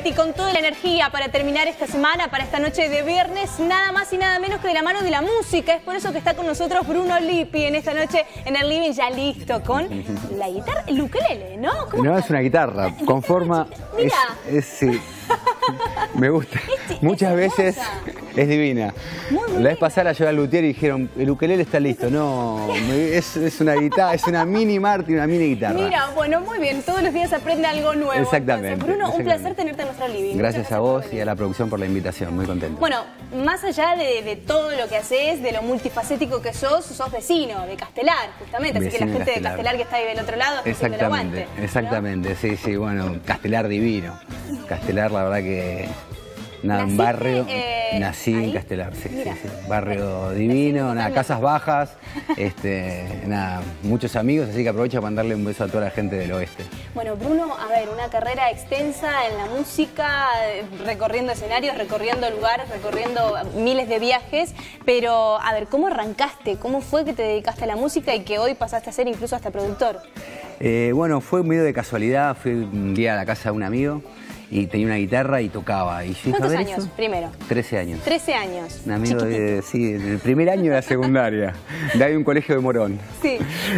Leti con toda la energía para terminar esta semana, para esta noche de viernes, nada más y nada menos que de la mano de la música. Es por eso que está con nosotros Bruno Lippi en esta noche en el living, ya listo con la guitarra, el ukelele, ¿no? No, es una guitarra, con forma... Mira. Sí. Me gusta. Muchas veces es divina. La vez pasada la llevé al luthier y dijeron, el ukelele está listo. No, es una guitarra, es una mini Martin, una mini guitarra. Mira, bueno, muy bien, todos los días aprende algo nuevo. Exactamente. Entonces, Bruno, un placer tenerte en nuestro living. Gracias a vos y a la producción por la invitación, muy contento. Bueno, más allá de todo lo que haces, de lo multifacético que sos vecino de Castelar, justamente. Así que la gente de Castelar que está ahí del otro lado está haciendo el aguante, ¿no? Exactamente, sí, bueno, Castelar divino. Castelar, la verdad que... Nada, un barrio, nací en Castelar, sí. Barrio divino, nada, casas bajas, nada, muchos amigos, así que aprovecho para mandarle un beso a toda la gente del oeste. Bueno, Bruno, a ver, una carrera extensa en la música, recorriendo escenarios, recorriendo lugares, recorriendo miles de viajes, pero a ver, ¿cómo arrancaste? ¿Cómo fue que te dedicaste a la música y que hoy pasaste a ser incluso hasta productor? Bueno, fue medio de casualidad, fui un día a la casa de un amigo y tenía una guitarra y tocaba. Y ¿cuántos años primero? 13 años. 13 años. Un amigo sí, en el primer año de la secundaria, de ahí un colegio de Morón. Sí.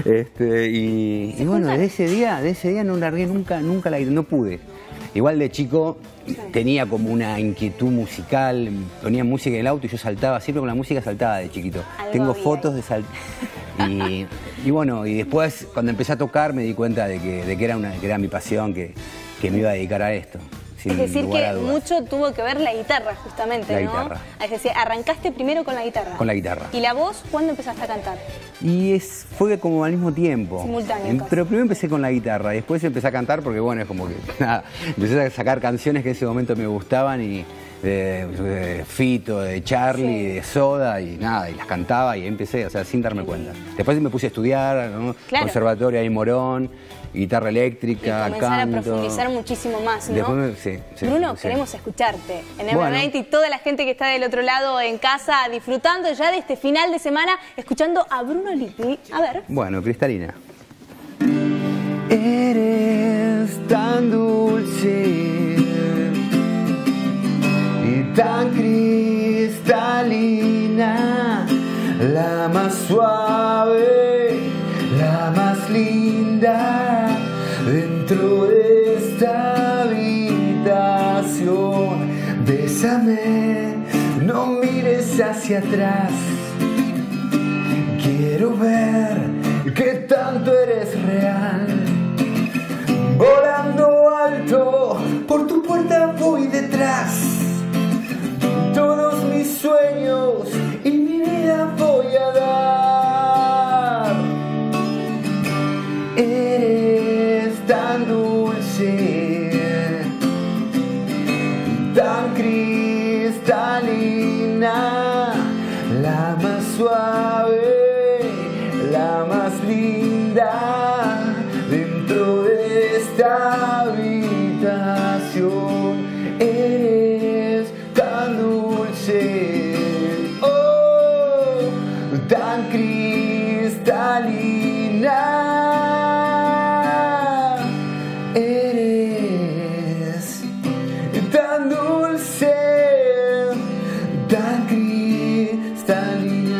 Y bueno, de ese día no largué nunca la guitarra, no pude. Igual de chico tenía como una inquietud musical, ponía música en el auto y yo saltaba, siempre con la música saltaba de chiquito. Tengo fotos de saltar. Y bueno, y después cuando empecé a tocar me di cuenta de que era mi pasión, que me iba a dedicar a esto. Es decir, que mucho tuvo que ver la guitarra, justamente, ¿no? La guitarra. Es decir, arrancaste primero con la guitarra. Con la guitarra. ¿Y la voz cuándo empezaste a cantar? Y fue como al mismo tiempo. Simultáneo. Pero primero empecé con la guitarra, y después empecé a cantar porque, bueno, es como que, nada, empecé a sacar canciones que en ese momento me gustaban y de Fito, de Charlie, de Soda y nada, y las cantaba y empecé, o sea, sin darme cuenta. Después me puse a estudiar, ¿no? Claro. Conservatorio ahí en Morón, guitarra eléctrica, y comenzar a profundizar muchísimo más, ¿no? Después, sí, Bruno, queremos escucharte en M20 y toda la gente que está del otro lado en casa disfrutando ya de este final de semana, escuchando a Bruno Lippi. A ver. Bueno, Cristalina. Eres tan dulce y tan cristalina, la más suave, la más linda dentro de esta habitación. Bésame, no mires hacia atrás, quiero ver qué tanto eres real. Volando alto, por tu puerta voy detrás. Todos mis sueños y mi vida voy a dar. Eres tan dulce, tan cristalina, la más suave, la más linda dentro de esta habitación. Eres tan dulce, oh, tan cristalina. Eres tan dulce, tan cristalina.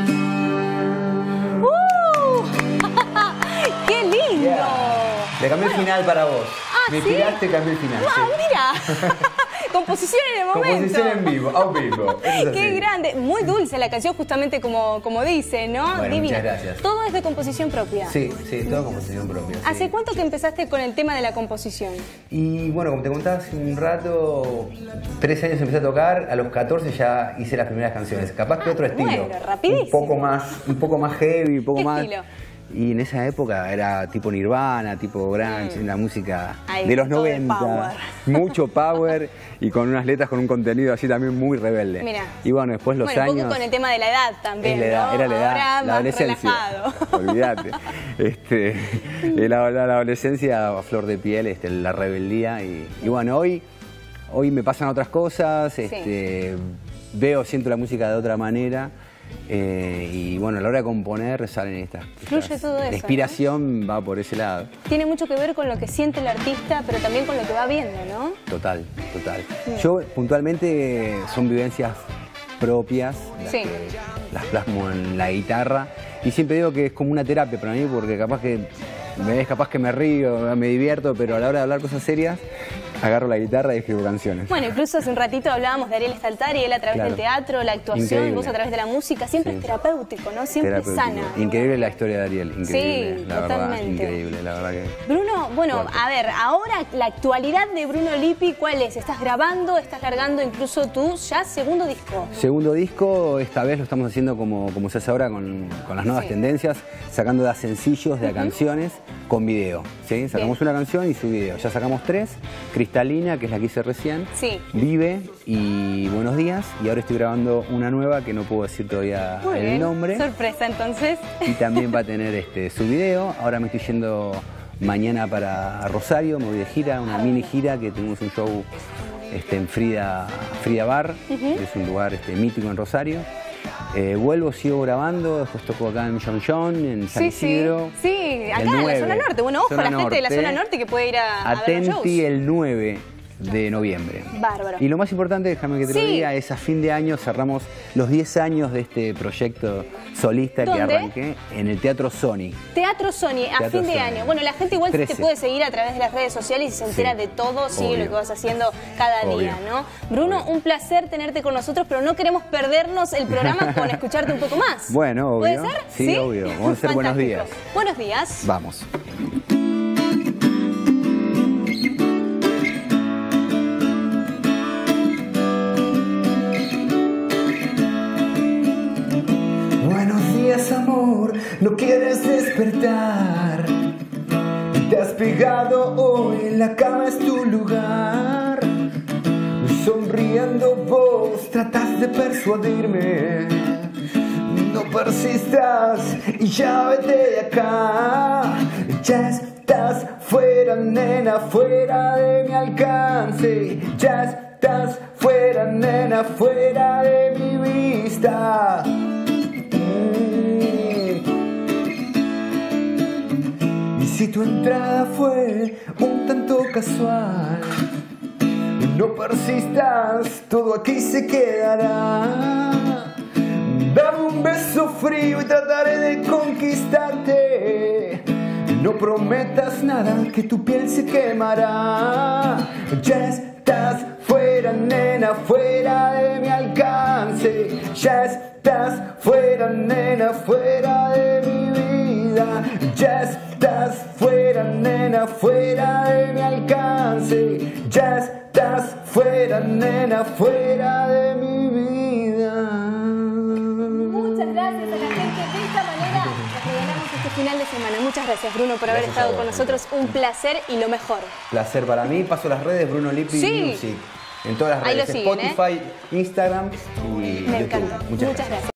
¡Qué lindo! Yeah. Le cambié el final para vos. Me inspiraste, cambié el final. ¡Wow, mira! Composición en el momento. Composición en vivo, a vivo. Qué grande. Muy dulce la canción, justamente como dice, ¿no? Bueno, divina. muchas gracias. ¿Todo es de composición propia? Sí, todo composición propia. ¿Hace cuánto que empezaste con el tema de la composición? Y bueno, como te contaba hace un rato, 13 años empecé a tocar, a los 14 ya hice las primeras canciones. Capaz que otro estilo. Bueno, rapidísimo. Un poco más heavy, un poco más... estilo? Y en esa época era tipo Nirvana, tipo grunge, la música de los 90. Power. Mucho power y con unas letras con un contenido así también muy rebelde. Mira. Y bueno, después los años... un poco con el tema de la edad también, era la edad, ahora la adolescencia. Olvídate. La adolescencia a flor de piel, la rebeldía. Y bueno, hoy me pasan otras cosas, siento la música de otra manera. Y bueno, a la hora de componer salen estas. Fluye todo eso, la inspiración va por ese lado. Tiene mucho que ver con lo que siente el artista, pero también con lo que va viendo, ¿no? Total, total. Yo puntualmente son vivencias propias, Sí. las plasmo en la guitarra y siempre digo que es como una terapia para mí porque capaz que me río, me divierto, pero a la hora de hablar cosas serias agarro la guitarra y escribo canciones. Bueno, incluso hace un ratito hablábamos de Ariel Staltari, él a través Claro. del teatro, la actuación, Increíble. vos a través de la música, siempre Sí. es terapéutico, ¿no? Siempre Terapéutico. sana. Increíble la historia de Ariel, increíble, Sí, la totalmente. verdad, increíble, la verdad que... Bruno, bueno, Fuerte. a ver, ahora la actualidad de Bruno Lippi, ¿cuál es? ¿Estás grabando, estás largando incluso tu ya segundo disco? Segundo disco, esta vez lo estamos haciendo como se hace ahora con las nuevas Sí. tendencias, sacando de a sencillos, de a canciones, con video. ¿Sí? Sacamos una canción y su video. Ya sacamos 3, Cristalina, que es la que hice recién, Sí. Vive y Buenos Días. Y ahora estoy grabando una nueva que no puedo decir todavía Muy el bien. nombre. Sorpresa, entonces. Y también va a tener su video. Ahora me estoy yendo mañana para Rosario, me voy de gira, una mini gira que tenemos un show en Frida Bar, que es un lugar mítico en Rosario. Vuelvo, sigo grabando, después toco acá en John John, en San Isidro. Sí, acá El en la 9, zona norte. Bueno, ojo, zona la gente de la norte. zona norte que puede ir a ver los Atenti shows. el 9 de noviembre. Bárbaro. Y lo más importante, déjame que te lo Sí. diga, es a fin de año cerramos los 10 años de este proyecto solista que ¿Dónde? arranqué en el Teatro Sony. Teatro Sony, a Teatro fin de Sony. año. Bueno, la gente igual te 13. puede seguir a través de las redes sociales y se entera Sí, de todo, sigue obvio. lo que vas haciendo cada Obvio. día, ¿no? Bruno, Obvio. un placer tenerte con nosotros, pero no queremos perdernos el programa con escucharte un poco más. Bueno, obvio. ¿Puede ser? Sí, obvio. Vamos a hacer buenos Fantástico. días. Buenos días. Vamos. Buenos días, amor, no quieres despertar. Te has pegado hoy, en la cama es tu lugar. Sonriendo vos tratas de persuadirme. No persistas y ya vete de acá. Ya estás fuera, nena, fuera de mi alcance. Ya estás fuera, nena, fuera de mi vista. Y si tu entrada fue un tanto casual, no persistas, todo aquí se quedará. Dame un beso frío y trataré de conquistarte. No prometas nada, que tu piel se quemará. Ya estás fuera, nena, fuera de mi alcance. Ya estás fuera, nena, fuera de mi vida. Ya estás fuera, nena, fuera de mi alcance. Ya estás fuera, nena, fuera de mi vida. Muchas gracias a la gente. De esta manera les regalamos este final de semana. Muchas gracias, Bruno, por haber Gracias a estado vos, con nosotros. Un placer y lo mejor. Placer para mí. Paso las redes Bruno Lippi Sí. Music. En todas las Ahí lo redes. siguen, Spotify, Instagram y Me YouTube. encanta. Muchas Muchas gracias.